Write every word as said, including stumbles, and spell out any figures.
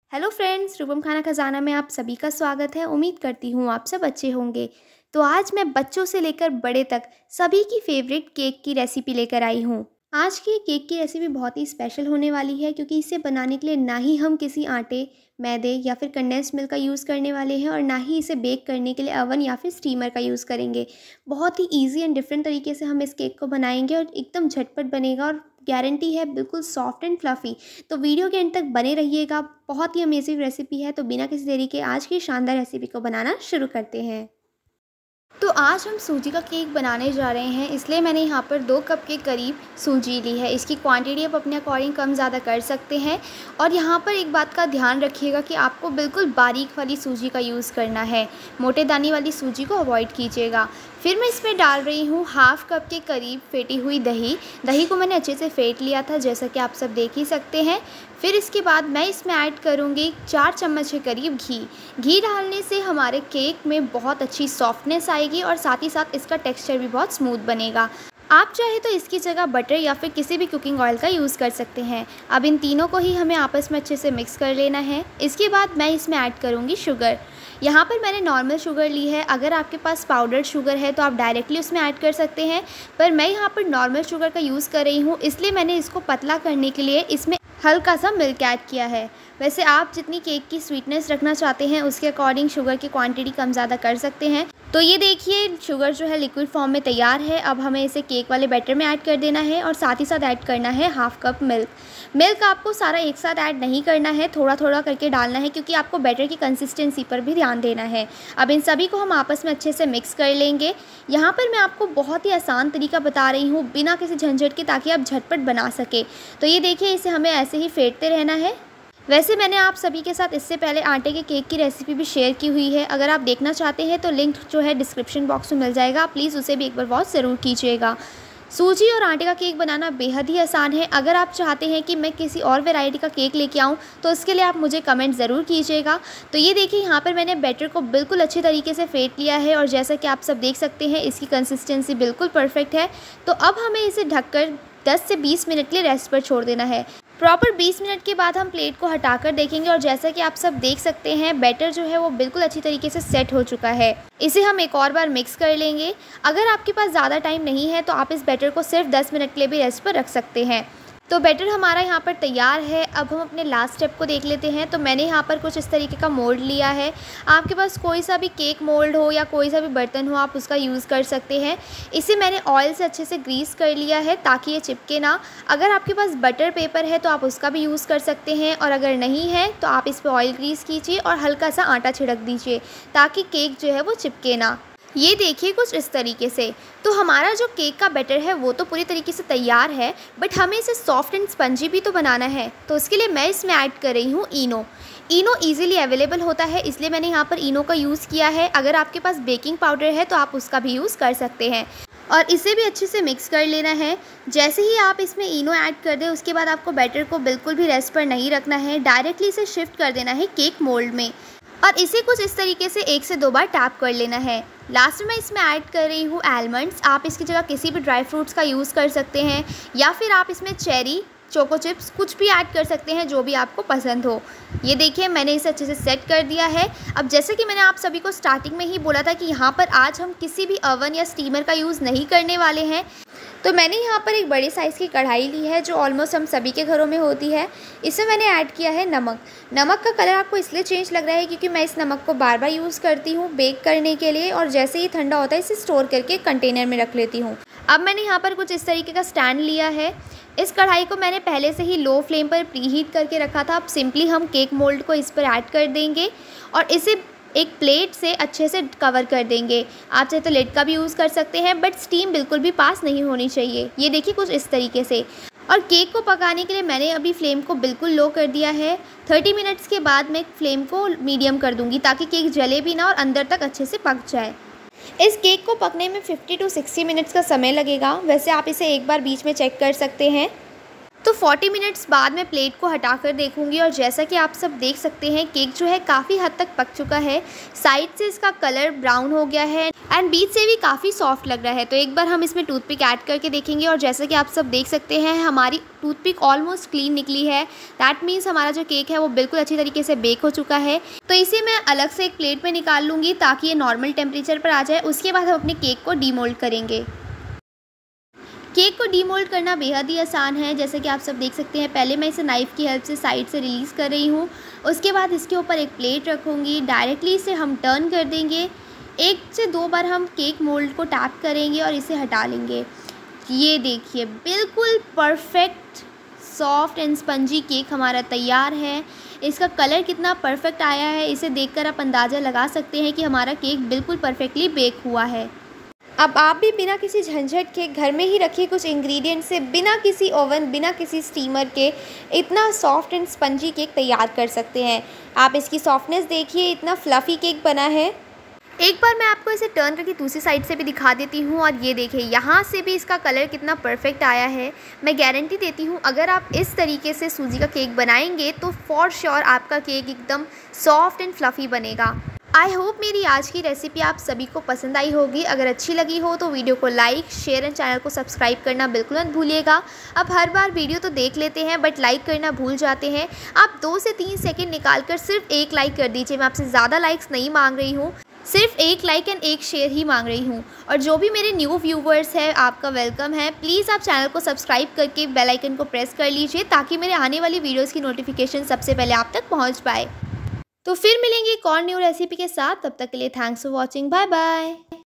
Hello friends, रूपम खाना खजाना में आप सभी का स्वागत है। उम्मीद करती हूँ आप सब अच्छे होंगे। तो आज मैं बच्चों से लेकर बड़े तक सभी की फेवरेट केक की रेसिपी लेकर आई हूँ। आज की केक की रेसिपी बहुत ही स्पेशल होने वाली है क्योंकि इसे बनाने के लिए ना ही हम किसी आटे, मैदे या फिर कंडेंस्ड मिल्क का यूज़ करने वाले हैं और ना ही इसे बेक करने के लिए अवन या फिर स्टीमर का यूज़ करेंगे। बहुत ही ईजी एंड डिफरेंट तरीके से हम इस केक को बनाएंगे और एकदम झटपट बनेगा और गारंटी है बिल्कुल सॉफ्ट एंड फ्लफ़ी। तो वीडियो के एंड तक बने रहिएगा। बहुत ही अमेजिंग रेसिपी है। तो बिना किसी देरी के आज की शानदार रेसिपी को बनाना शुरू करते हैं। तो आज हम सूजी का केक बनाने जा रहे हैं, इसलिए मैंने यहाँ पर दो कप के करीब सूजी ली है। इसकी क्वांटिटी आप अपने अकॉर्डिंग कम ज़्यादा कर सकते हैं। और यहाँ पर एक बात का ध्यान रखिएगा कि आपको बिल्कुल बारीक वाली सूजी का यूज़ करना है, मोटे दाने वाली सूजी को अवॉइड कीजिएगा। फिर मैं इसमें डाल रही हूँ हाफ़ कप के करीब फेंटी हुई दही। दही को मैंने अच्छे से फेंट लिया था, जैसा कि आप सब देख ही सकते हैं। फिर इसके बाद मैं इसमें ऐड करूँगी चार चम्मच के करीब घी। घी डालने से हमारे केक में बहुत अच्छी सॉफ्टनेस आएगी और साथ ही साथ इसका टेक्सचर भी बहुत स्मूथ बनेगा। आप चाहे तो इसकी जगह बटर या फिर किसी भी कुकिंग ऑयल का यूज़ कर सकते हैं। अब इन तीनों को ही हमें आपस में अच्छे से मिक्स कर लेना है। इसके बाद मैं इसमें ऐड करूँगी शुगर। यहाँ पर मैंने नॉर्मल शुगर ली है। अगर आपके पास पाउडर्ड शुगर है तो आप डायरेक्टली उसमें ऐड कर सकते हैं, पर मैं यहाँ पर नॉर्मल शुगर का यूज़ कर रही हूँ, इसलिए मैंने इसको पतला करने के लिए इसमें हल्का सा मिल्क ऐड किया है। वैसे आप जितनी केक की स्वीटनेस रखना चाहते हैं उसके अकॉर्डिंग शुगर की क्वांटिटी कम ज़्यादा कर सकते हैं। तो ये देखिए शुगर जो है लिक्विड फॉर्म में तैयार है। अब हमें इसे केक वाले बैटर में ऐड कर देना है और साथ ही साथ ऐड करना है हाफ़ कप मिल्क। मिल्क आपको सारा एक साथ ऐड नहीं करना है, थोड़ा थोड़ा करके डालना है क्योंकि आपको बैटर की कंसिस्टेंसी पर भी ध्यान देना है। अब इन सभी को हम आपस में अच्छे से मिक्स कर लेंगे। यहाँ पर मैं आपको बहुत ही आसान तरीका बता रही हूँ बिना किसी झंझट के, ताकि आप झटपट बना सके। तो ये देखिए इसे हमें ऐसे ही फेंटते रहना है। वैसे मैंने आप सभी के साथ इससे पहले आटे के केक की रेसिपी भी शेयर की हुई है। अगर आप देखना चाहते हैं तो लिंक जो है डिस्क्रिप्शन बॉक्स में मिल जाएगा, आप प्लीज़ उसे भी एक बार वॉच ज़रूर कीजिएगा। सूजी और आटे का केक बनाना बेहद ही आसान है। अगर आप चाहते हैं कि मैं किसी और वैरायटी का केक लेके आऊँ तो उसके लिए आप मुझे कमेंट ज़रूर कीजिएगा। तो ये देखिए यहाँ पर मैंने बैटर को बिल्कुल अच्छे तरीके से फेंट लिया है और जैसा कि आप सब देख सकते हैं इसकी कंसिस्टेंसी बिल्कुल परफेक्ट है। तो अब हमें इसे ढककर दस से बीस मिनट के लिए रेस्ट पर छोड़ देना है। प्रॉपर बीस मिनट के बाद हम प्लेट को हटाकर देखेंगे और जैसा कि आप सब देख सकते हैं बैटर जो है वो बिल्कुल अच्छी तरीके से सेट हो चुका है। इसे हम एक और बार मिक्स कर लेंगे। अगर आपके पास ज़्यादा टाइम नहीं है तो आप इस बैटर को सिर्फ दस मिनट के लिए भी रेस्ट पर रख सकते हैं। तो बैटर हमारा यहाँ पर तैयार है। अब हम अपने लास्ट स्टेप को देख लेते हैं। तो मैंने यहाँ पर कुछ इस तरीके का मोल्ड लिया है। आपके पास कोई सा भी केक मोल्ड हो या कोई सा भी बर्तन हो आप उसका यूज़ कर सकते हैं। इसे मैंने ऑयल से अच्छे से ग्रीस कर लिया है ताकि ये चिपके ना। अगर आपके पास बटर पेपर है तो आप उसका भी यूज़ कर सकते हैं और अगर नहीं है तो आप इस पर ऑयल ग्रीस कीजिए और हल्का सा आटा छिड़क दीजिए ताकि केक जो है वो चिपके ना। ये देखिए कुछ इस तरीके से। तो हमारा जो केक का बैटर है वो तो पूरी तरीके से तैयार है, बट हमें इसे सॉफ्ट एंड स्पंजी भी तो बनाना है। तो उसके लिए मैं इसमें ऐड कर रही हूँ इनो। इनो इजीली अवेलेबल होता है, इसलिए मैंने यहाँ पर इनो का यूज़ किया है। अगर आपके पास बेकिंग पाउडर है तो आप उसका भी यूज़ कर सकते हैं और इसे भी अच्छे से मिक्स कर लेना है। जैसे ही आप इसमें इनो ऐड कर दें उसके बाद आपको बैटर को बिल्कुल भी रेस्ट पर नहीं रखना है, डायरेक्टली इसे शिफ्ट कर देना है केक मोल्ड में और इसे कुछ इस तरीके से एक से दो बार टैप कर लेना है। लास्ट में इसमें ऐड कर रही हूँ आलमंड्स। आप इसकी जगह किसी भी ड्राई फ्रूट्स का यूज़ कर सकते हैं या फिर आप इसमें चेरी, चोको चिप्स कुछ भी ऐड कर सकते हैं जो भी आपको पसंद हो। ये देखिए मैंने इसे अच्छे से सेट कर दिया है। अब जैसे कि मैंने आप सभी को स्टार्टिंग में ही बोला था कि यहाँ पर आज हम किसी भी ओवन या स्टीमर का यूज़ नहीं करने वाले हैं, तो मैंने यहाँ पर एक बड़े साइज़ की कढ़ाई ली है जो ऑलमोस्ट हम सभी के घरों में होती है। इसमें मैंने ऐड किया है नमक। नमक का कलर आपको इसलिए चेंज लग रहा है क्योंकि मैं इस नमक को बार बार यूज़ करती हूँ बेक करने के लिए और जैसे ही ठंडा होता है इसे स्टोर करके कंटेनर में रख लेती हूँ। अब मैंने यहाँ पर कुछ इस तरीके का स्टैंड लिया है। इस कढ़ाई को मैंने पहले से ही लो फ्लेम पर प्रीहीट करके रखा था। अब सिंपली हम केक मोल्ड को इस पर ऐड कर देंगे और इसे एक प्लेट से अच्छे से कवर कर देंगे। आप चाहे तो लिड का भी यूज़ कर सकते हैं, बट स्टीम बिल्कुल भी पास नहीं होनी चाहिए। ये देखिए कुछ इस तरीके से। और केक को पकाने के लिए मैंने अभी फ्लेम को बिल्कुल लो कर दिया है। तीस मिनट्स के बाद मैं फ्लेम को मीडियम कर दूँगी ताकि केक जले भी ना और अंदर तक अच्छे से पक जाए। इस केक को पकने में पचास टू साठ मिनट्स का समय लगेगा। वैसे आप इसे एक बार बीच में चेक कर सकते हैं। तो चालीस मिनट्स बाद मैं प्लेट को हटाकर देखूंगी और जैसा कि आप सब देख सकते हैं केक जो है काफ़ी हद तक पक चुका है। साइड से इसका कलर ब्राउन हो गया है एंड बीच से भी काफ़ी सॉफ्ट लग रहा है। तो एक बार हम इसमें टूथपिक ऐड करके देखेंगे और जैसा कि आप सब देख सकते हैं हमारी टूथपिक ऑलमोस्ट क्लीन निकली है। दैट मीन्स हमारा जो केक है वो बिल्कुल अच्छी तरीके से बेक हो चुका है। तो इसे मैं अलग से एक प्लेट में निकाल लूँगी ताकि ये नॉर्मल टेम्परेचर पर आ जाए। उसके बाद हम अपने केक को डीमोल्ड करेंगे। केक को डीमोल्ड करना बेहद ही आसान है। जैसे कि आप सब देख सकते हैं, पहले मैं इसे नाइफ़ की हेल्प से साइड से रिलीज़ कर रही हूँ। उसके बाद इसके ऊपर एक प्लेट रखूँगी, डायरेक्टली इसे हम टर्न कर देंगे। एक से दो बार हम केक मोल्ड को टैप करेंगे और इसे हटा लेंगे। ये देखिए बिल्कुल perfect soft and spongy cake हमारा तैयार है। इसका कलर कितना परफेक्ट आया है, इसे देखकर आप अंदाज़ा लगा सकते हैं कि हमारा केक बिल्कुल परफेक्टली बेक हुआ है। अब आप भी बिना किसी झंझट के घर में ही रखे कुछ इंग्रेडिएंट से, बिना किसी ओवन, बिना किसी स्टीमर के इतना सॉफ्ट एंड स्पंजी केक तैयार कर सकते हैं। आप इसकी सॉफ्टनेस देखिए, इतना फ्लफ़ी केक बना है। एक बार मैं आपको इसे टर्न करके दूसरी साइड से भी दिखा देती हूँ और ये देखिए यहाँ से भी इसका कलर कितना परफेक्ट आया है। मैं गारंटी देती हूँ अगर आप इस तरीके से सूजी का केक बनाएंगे तो फॉर श्योर आपका केक एकदम सॉफ्ट एंड फ्लफ़ी बनेगा। आई होप मेरी आज की रेसिपी आप सभी को पसंद आई होगी। अगर अच्छी लगी हो तो वीडियो को लाइक, शेयर एंड चैनल को सब्सक्राइब करना बिल्कुल मत भूलिएगा। अब हर बार वीडियो तो देख लेते हैं बट लाइक करना भूल जाते हैं। आप दो से तीन सेकंड निकाल कर सिर्फ एक लाइक कर दीजिए। मैं आपसे ज़्यादा लाइक्स नहीं मांग रही हूँ, सिर्फ एक लाइक एंड एक शेयर ही मांग रही हूँ। और जो भी मेरे न्यू व्यूवर्स हैं आपका वेलकम है। प्लीज़ आप चैनल को सब्सक्राइब करके बेल आइकन को प्रेस कर लीजिए ताकि मेरे आने वाली वीडियोज़ की नोटिफिकेशन सबसे पहले आप तक पहुँच पाए। तो फिर मिलेंगे एक और न्यू रेसिपी के साथ। तब तक के लिए thanks for watching. Bye bye.